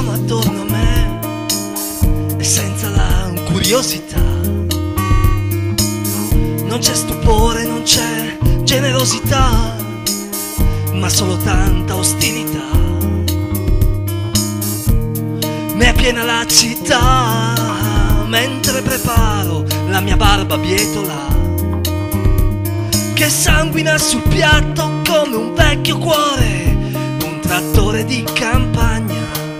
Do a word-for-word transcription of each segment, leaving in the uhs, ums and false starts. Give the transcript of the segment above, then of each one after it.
sono attorno a me e senza la curiosità non c'è stupore, non c'è generosità, ma solo tanta ostilità. Ne è piena la città mentre preparo la mia barba bietola che sanguina sul piatto come un vecchio cuore, un trattore di campagna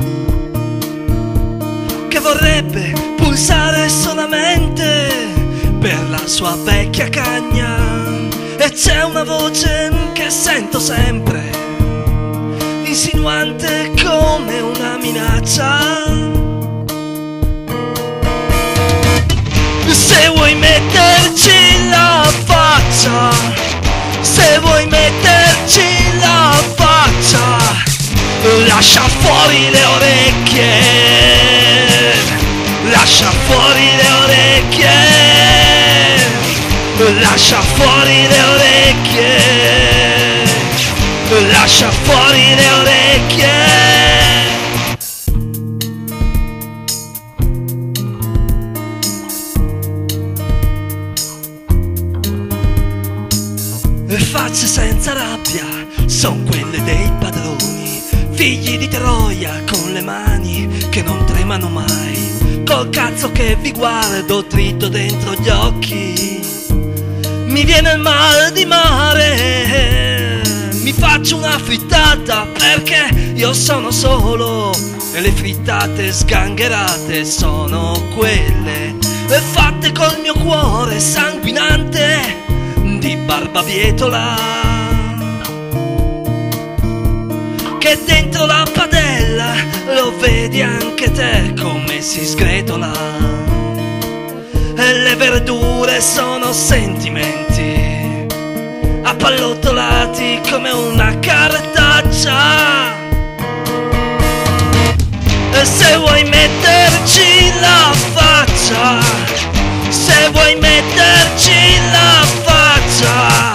che vorrebbe pulsare solamente per la sua vecchia cagna. E c'è una voce che sento sempre, insinuante come una minaccia. Se vuoi metterci la faccia, se vuoi metterci la faccia, lascia fuori le orecchie, lascia fuori le orecchie, lascia fuori le orecchie, lascia fuori le orecchie. Facce senza rabbia, son quelle dei padroni, figli di Troia con le mani che non tremano mai, col cazzo che vi guardo dritto dentro gli occhi. Mi viene il mal di mare, mi faccio una frittata perché io sono solo e le frittate sgangherate sono quelle fatte col mio cuore sanguinante di barbabietola, che dentro la padella lo vedi anche te come si sgretola, e le verdure sono sentimenti appallottolati come una cartaccia. E se vuoi metterci la faccia, se vuoi metterci la faccia,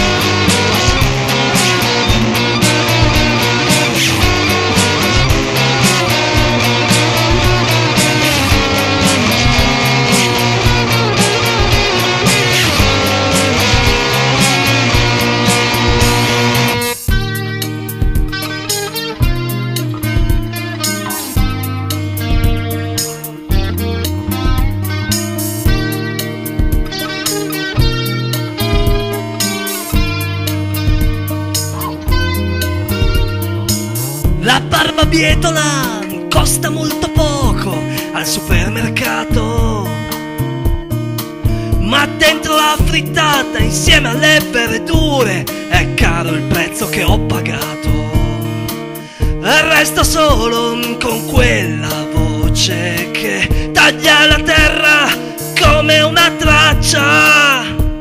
la barbabietola costa molto poco al supermercato, ma dentro la frittata insieme alle verdure è caro il prezzo che ho pagato. E resto solo con quella voce che taglia la terra come una traccia.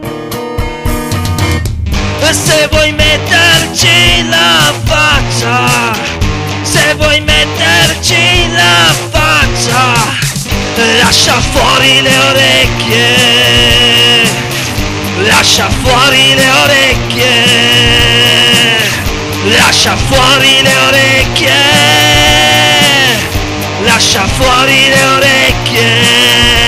E se vuoi metterci la faccia, se vuoi metterci la faccia, lascia fuori le orecchie, lascia fuori le orecchie, lascia fuori le orecchie, lascia fuori le orecchie.